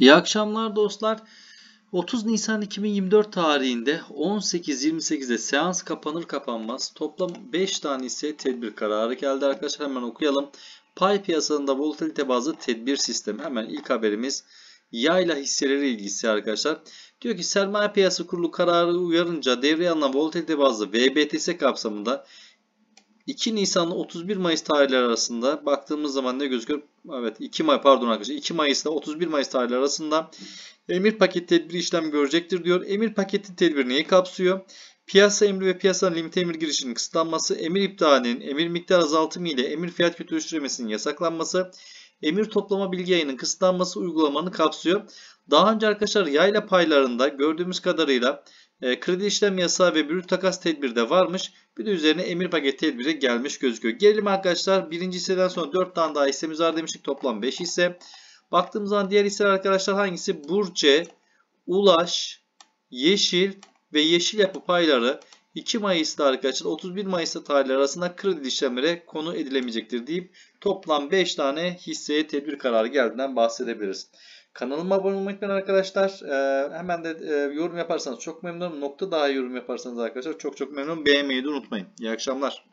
İyi akşamlar dostlar. 30 Nisan 2024 tarihinde 18.28'de seans kapanır kapanmaz toplam 5 tane ise tedbir kararı geldi arkadaşlar. Hemen okuyalım. Pay piyasalarında volatilite bazlı tedbir sistemi. Hemen ilk haberimiz yayla hisseleri ilgisi arkadaşlar. Diyor ki sermaye piyasası kurulu kararı uyarınca devreye alınan volatilite bazlı VBTS kapsamında 2 Nisan ile 31 Mayıs tarihleri arasında baktığımız zaman ne gözüküyor? Evet 2 Mayıs ile 31 Mayıs tarihleri arasında emir paketi tedbiri işlem görecektir diyor. Emir paketi tedbiri neyi kapsıyor? Piyasa emri ve piyasanın limit emir girişinin kısıtlanması, emir iptalinin, emir miktar azaltımı ile emir fiyat kötüleştirmesinin yasaklanması, emir toplama bilgi yayının kısıtlanması uygulamanı kapsıyor. Daha önce arkadaşlar yayla paylarında gördüğümüz kadarıyla kredi işlem yasağı ve brüt takas tedbiri de varmış. Bir de üzerine emir paket tedbiri gelmiş gözüküyor. Gelelim arkadaşlar birinci hisseden sonra 4 tane daha hissemiz var demiştik. Toplam 5 hisse. Baktığımız zaman diğer hisseler arkadaşlar hangisi? Burçe, Ulaş, Yeşil ve Yeşil Yapı payları 2 Mayıs'ta arkadaşlar 31 Mayıs'ta tarihleri arasında kredi işlemlere konu edilemeyecektir deyip toplam 5 tane hisseye tedbir kararı geldiğinden bahsedebiliriz. Kanalıma abone olmayı unutmayın arkadaşlar. Hemen de yorum yaparsanız çok memnunum. Nokta daha yorum yaparsanız arkadaşlar çok memnunum. Beğenmeyi de unutmayın. İyi akşamlar.